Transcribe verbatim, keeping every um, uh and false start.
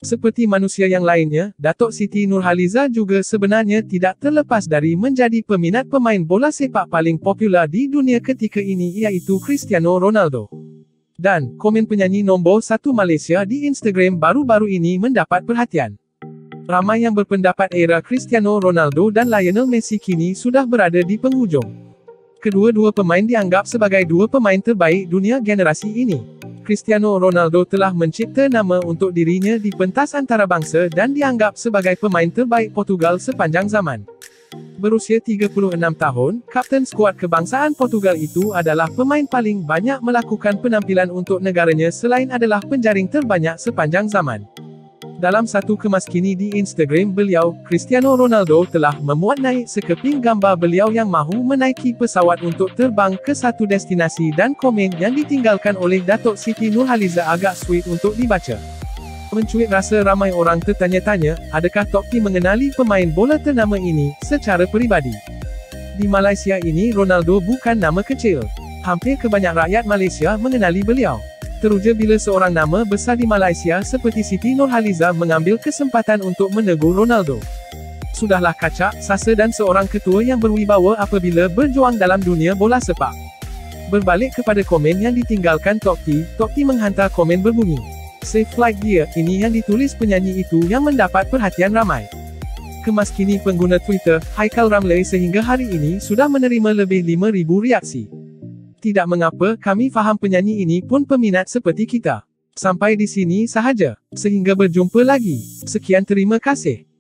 Seperti manusia yang lainnya, Datuk Siti Nurhaliza juga sebenarnya tidak terlepas dari menjadi peminat pemain bola sepak paling popular di dunia ketika ini, iaitu Cristiano Ronaldo. Dan, komen penyanyi nombor satu Malaysia di Instagram baru-baru ini mendapat perhatian. Ramai yang berpendapat era Cristiano Ronaldo dan Lionel Messi kini sudah berada di penghujung. Kedua-dua pemain dianggap sebagai dua pemain terbaik dunia generasi ini. Cristiano Ronaldo telah mencipta nama untuk dirinya di pentas antarabangsa dan dianggap sebagai pemain terbaik Portugal sepanjang zaman. Berusia tiga puluh enam tahun, kapten skuad kebangsaan Portugal itu adalah pemain paling banyak melakukan penampilan untuk negaranya selain adalah penjaring terbanyak sepanjang zaman. Dalam satu kemas kini di Instagram beliau, Cristiano Ronaldo telah memuat naik sekeping gambar beliau yang mahu menaiki pesawat untuk terbang ke satu destinasi dan komen yang ditinggalkan oleh Datuk Siti Nurhaliza agak sweet untuk dibaca. Mencuit rasa ramai orang tertanya-tanya, adakah Tokti mengenali pemain bola ternama ini secara peribadi? Di Malaysia ini Ronaldo bukan nama kecil. Hampir kebanyak rakyat Malaysia mengenali beliau. Teruja bila seorang nama besar di Malaysia seperti Siti Nurhaliza mengambil kesempatan untuk menegur Ronaldo. Sudahlah kacak, sasa dan seorang ketua yang berwibawa apabila berjuang dalam dunia bola sepak. Berbalik kepada komen yang ditinggalkan Tokti, Tokti menghantar komen berbunyi, "Safe flight dear," ini yang ditulis penyanyi itu yang mendapat perhatian ramai. Kemas kini pengguna Twitter, Haikal Ramley sehingga hari ini sudah menerima lebih lima ribu reaksi. Tidak mengapa, kami faham penyanyi ini pun peminat seperti kita. Sampai di sini sahaja. Sehingga berjumpa lagi. Sekian, terima kasih.